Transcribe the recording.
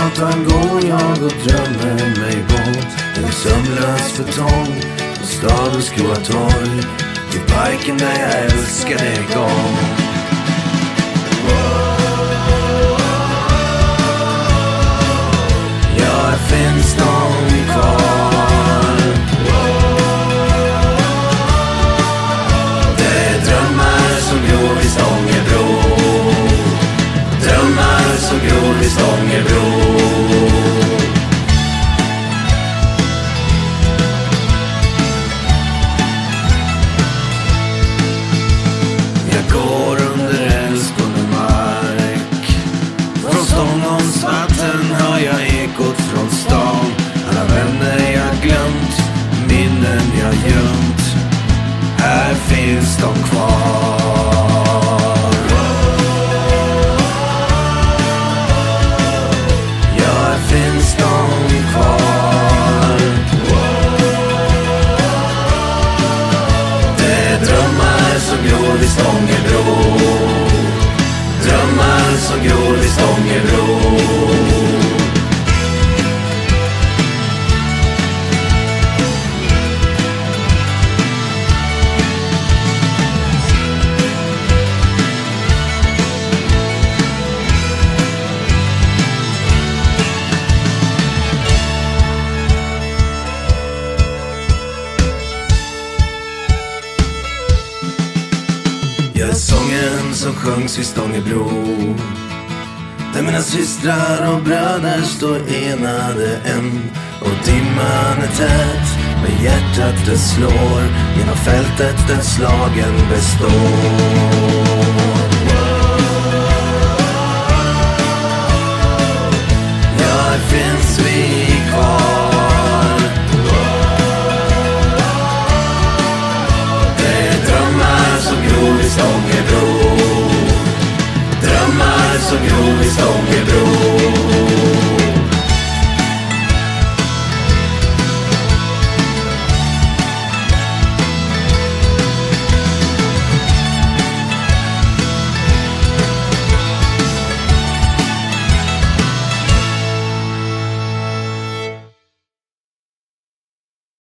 gatan går jag och drömmer mig bort. En sömnlös betong och stadens gråa torg. Till parken där jag älskade igång. Ja, finns någon kvar. Det är drömmar som gror vid Stångebro. Drömmar som gror vid Stångebro. Jag går under älskande mark. Från Stångholms vatten hör jag ekot från stan. Alla vänner jag glömt, minnen jag gömt. Här finns de kvar. Ja, här finns de kvar. Det är drömmar som gror vid Stångebro. Drömmar som gror vid Stångebro. Jag är sången som sjöngs vid Stångebro. Där mina systrar och bröder står enade än. Och dimman är tät, men hjärtat det slår genom fältet där slagen består. Ja, här finns vi